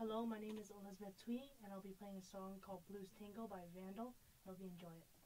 Hello, my name is Elizabeth Thuy, and I'll be playing a song called Blues Tango by Vandall. I hope you enjoy it.